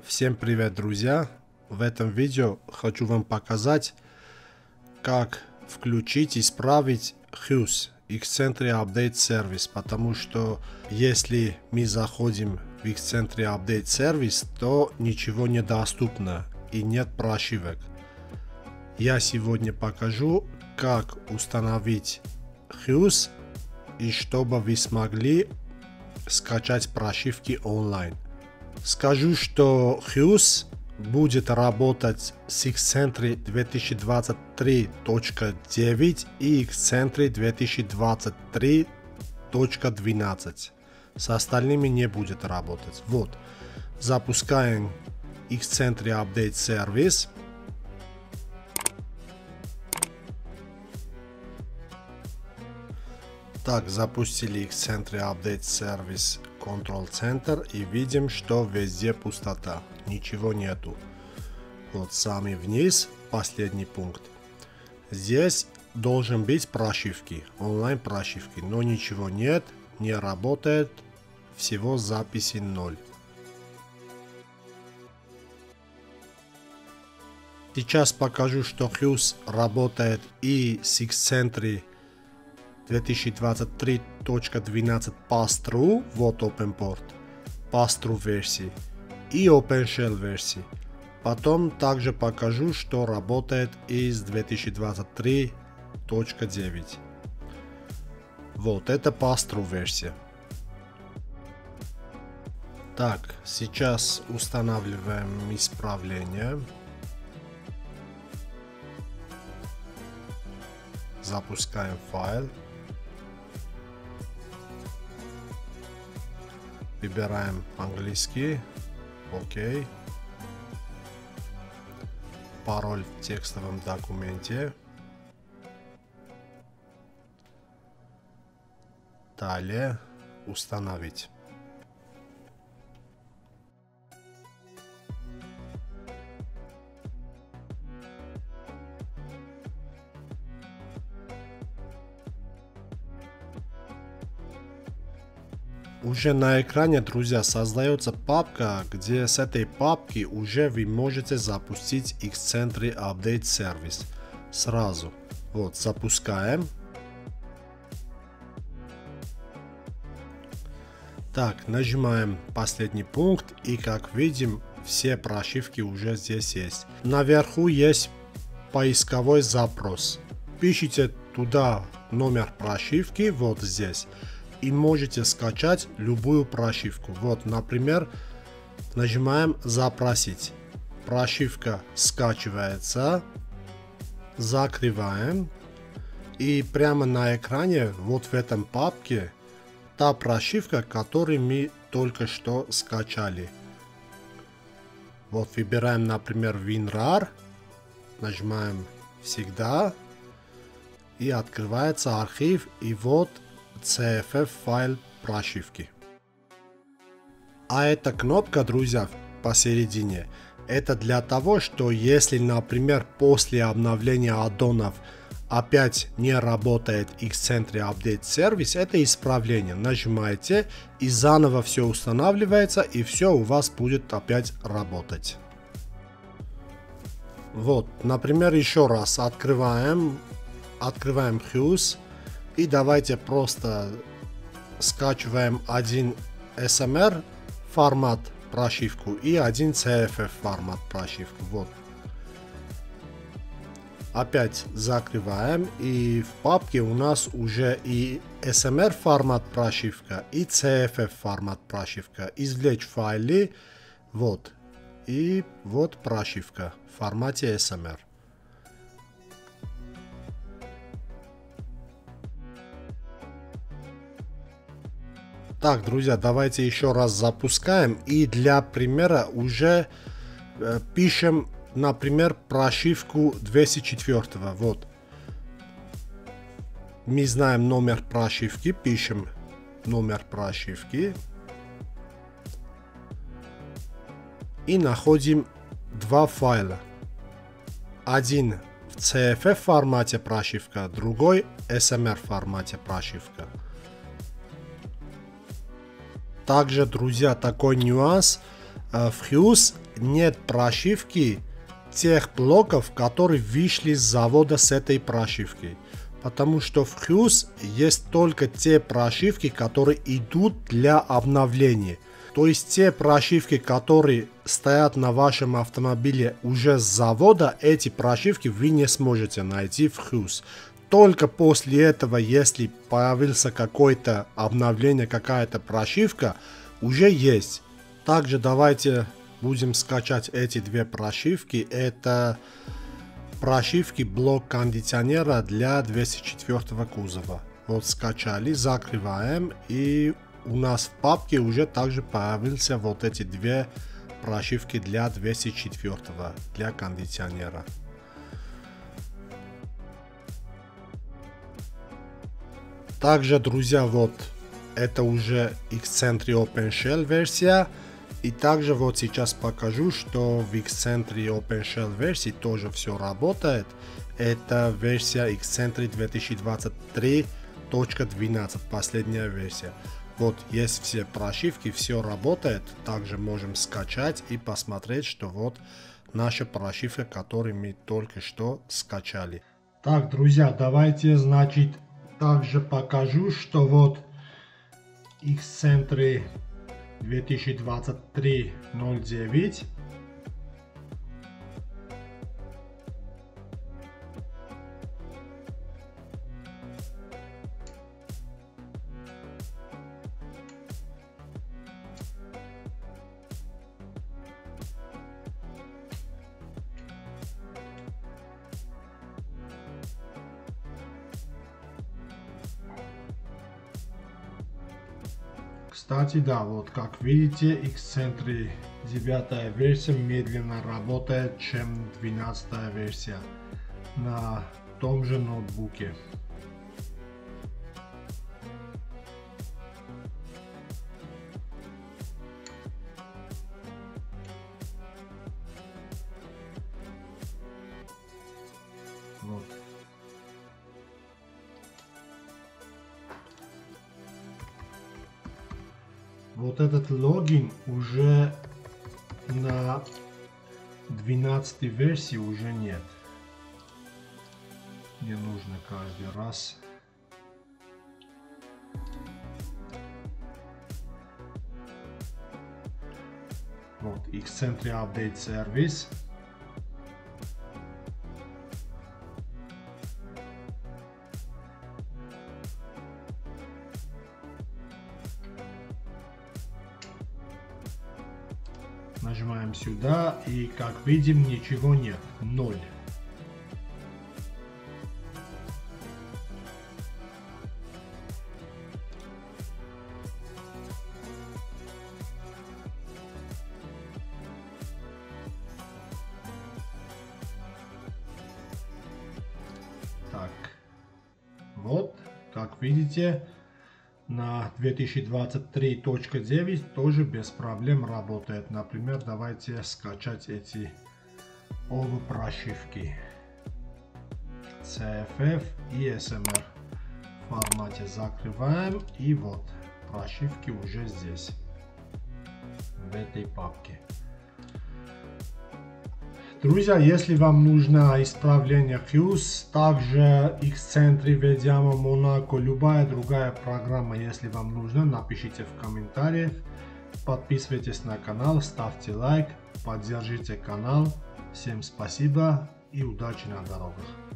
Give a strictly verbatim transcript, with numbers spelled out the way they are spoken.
Всем привет, друзья! В этом видео хочу вам показать, как включить и исправить хьюз Xcentric Update Service, потому что если мы заходим в Xcentric Update Service, то ничего недоступно и нет прошивок. Я сегодня покажу, как установить хьюз и чтобы вы смогли скачать прошивки онлайн. Скажу, что хьюз будет работать с Xcentric две тысячи двадцать три точка девять и Xcentric две тысячи двадцать три точка двенадцать. С остальными не будет работать. Вот. Запускаем Xcentric Update Service. Так, запустили Xcentric Update Service Control Center и видим, что везде пустота, ничего нету. Вот самый вниз, последний пункт. Здесь должен быть прошивки, онлайн прошивки, но ничего нет, не работает, всего записи ноль. Сейчас покажу, что хьюз работает и с Xcentric две тысячи двадцать три точка двенадцать Pass-Through, вот OpenPort, Pass-Through версии и OpenShell версии. Потом также покажу, что работает и с две тысячи двадцать три точка девять. Вот, это Pass-Through версия. Так, сейчас устанавливаем исправление. Запускаем файл. Выбираем английский. Окей. Пароль в текстовом документе. Далее установить. Уже на экране, друзья, создается папка, где с этой папки уже вы можете запустить Xcentric Update Service сразу. Вот, запускаем. Так, нажимаем последний пункт и, как видим, все прошивки уже здесь есть. Наверху есть поисковой запрос. Пишите туда номер прошивки, вот здесь. И можете скачать любую прошивку. Вот, например, нажимаем «Запросить». Прошивка скачивается. Закрываем. И прямо на экране, вот в этом папке, та прошивка, которую мы только что скачали. Вот, выбираем, например, WinRAR. Нажимаем «Всегда». И открывается архив. И вот си эф эф файл прошивки. А эта кнопка, друзья, посередине, это для того, что если, например, после обновления аддонов опять не работает Xcentric Update Service, это исправление. Нажимаете и заново все устанавливается, и все у вас будет опять работать. Вот, например, еще раз открываем, открываем хьюз. И давайте просто скачиваем один эс эм эр формат прошивку и один си эф эф формат прошивку. Вот. Опять закрываем, и в папке у нас уже и эс эм эр формат прошивка и си эф эф формат прошивка. Извлечь файлы. Вот. И вот прошивка в формате эс эм эр. Так, друзья, давайте еще раз запускаем. И для примера уже э, пишем, например, прошивку двести четыре. Вот. Мы знаем номер прошивки. Пишем номер прошивки. И находим два файла. Один в си эф эф формате прошивка, другой эс эм эр формате прошивка. Также, друзья, такой нюанс. В Hughes нет прошивки тех блоков, которые вышли с завода с этой прошивкой. Потому что в Hughes есть только те прошивки, которые идут для обновления. То есть те прошивки, которые стоят на вашем автомобиле уже с завода, эти прошивки вы не сможете найти в Hughes. Только после этого, если появился какое-то обновление, какая-то прошивка, уже есть. Также давайте будем скачать эти две прошивки. Это прошивки блок кондиционера для двести четвёртого кузова. Вот скачали, закрываем, и у нас в папке уже также появился вот эти две прошивки для двести четвёртого, для кондиционера. Также, друзья, вот это уже Xcentry OpenShell версия. И также вот сейчас покажу, что в Xcentry OpenShell версии тоже все работает. Это версия Xcentry две тысячи двадцать три точка двенадцать, последняя версия. Вот есть все прошивки, все работает. Также можем скачать и посмотреть, что вот наша прошивка, которую мы только что скачали. Так, друзья, давайте, значит, также покажу, что вот Xcentry две тысячи двадцать три ноль девять. Кстати, да, вот как видите, Xcentry девятая версия медленно работает, чем двенадцатая версия на том же ноутбуке. Вот. Вот этот логин уже на двенадцатой версии уже нет. Не нужно каждый раз. Вот Xcentry Update Service. Нажимаем сюда, и как видим, ничего нет, ноль. Так, вот, как видите, на две тысячи двадцать три точка девять тоже без проблем работает. Например, давайте скачать эти оба прошивки си эф эф и эс эм эр в формате. Закрываем, и вот прошивки уже здесь, в этой папке. Друзья, если вам нужно исправление Hughes, также Xcentry, Vediamo, Monaco, любая другая программа, если вам нужна, напишите в комментариях. Подписывайтесь на канал, ставьте лайк, поддержите канал. Всем спасибо и удачи на дорогах.